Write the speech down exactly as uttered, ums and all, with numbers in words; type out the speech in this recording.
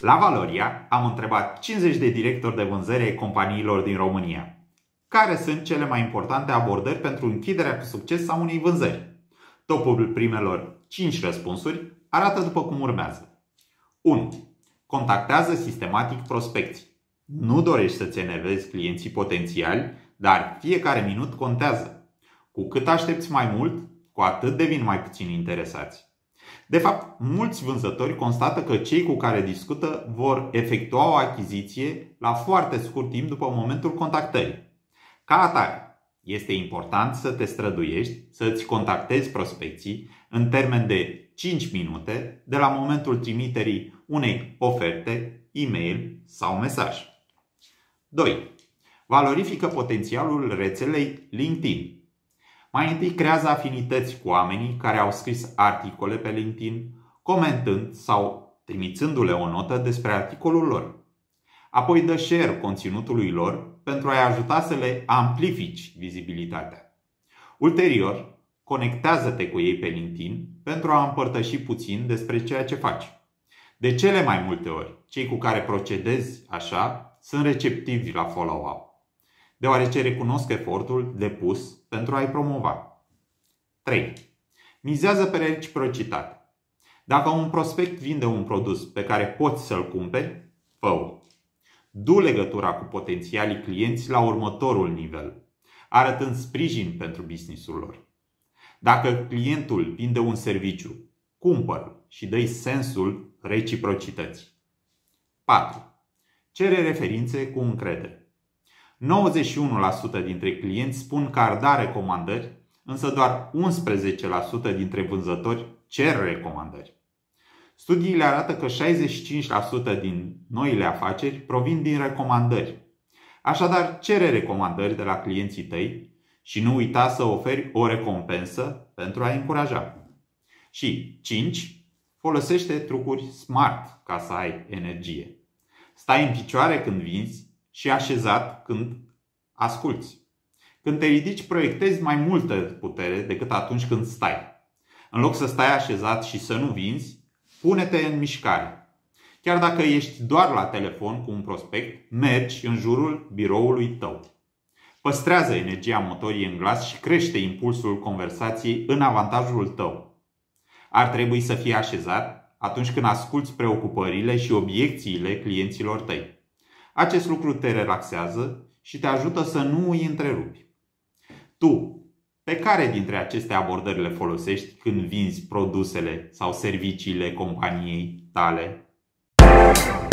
La Valoria am întrebat cincizeci de directori de vânzări ai companiilor din România. Care sunt cele mai importante abordări pentru închiderea cu succes a unei vânzări? Topul primelor cinci răspunsuri arată după cum urmează. unu. Contactează sistematic prospecții. Nu dorești să-ți enervezi clienții potențiali, dar fiecare minut contează. Cu cât aștepți mai mult, cu atât devin mai puțin interesați. De fapt, mulți vânzători constată că cei cu care discută vor efectua o achiziție la foarte scurt timp după momentul contactării. Ca atare, este important să te străduiești să îți contactezi prospecții în termen de cinci minute de la momentul trimiterii unei oferte, e-mail sau mesaj. doi. Valorifică potențialul rețelei LinkedIn. Mai întâi creează afinități cu oamenii care au scris articole pe LinkedIn, comentând sau trimițându-le o notă despre articolul lor. Apoi dă share conținutului lor pentru a-i ajuta să le amplifici vizibilitatea. Ulterior, conectează-te cu ei pe LinkedIn pentru a împărtăși puțin despre ceea ce faci. De cele mai multe ori, cei cu care procedezi așa sunt receptivi la follow-up, deoarece recunosc efortul depus pentru a-i promova. trei. Mizează pe reciprocitate. Dacă un prospect vinde un produs pe care poți să-l cumperi, fă-o. Du legătura cu potențialii clienți la următorul nivel, arătând sprijin pentru business-ul lor. Dacă clientul vinde un serviciu, cumpără și dă-i sensul reciprocității. patru. Cere referințe cu încredere. nouăzeci și unu la sută dintre clienți spun că ar da recomandări, însă doar unsprezece la sută dintre vânzători cer recomandări. Studiile arată că șaizeci și cinci la sută din noile afaceri provin din recomandări. Așadar, cere recomandări de la clienții tăi și nu uita să oferi o recompensă pentru a-i încuraja. Și cinci. Folosește trucuri smart ca să ai energie. Stai în picioare când vinzi și așezat când asculți. Când te ridici, proiectezi mai multă putere decât atunci când stai. În loc să stai așezat și să nu vinzi, pune-te în mișcare. Chiar dacă ești doar la telefon cu un prospect, mergi în jurul biroului tău. Păstrează energia motorii în glas și crește impulsul conversației în avantajul tău. Ar trebui să fii așezat atunci când asculți preocupările și obiecțiile clienților tăi. Acest lucru te relaxează și te ajută să nu îi întrerupi. Tu, pe care dintre aceste abordări le folosești când vinzi produsele sau serviciile companiei tale?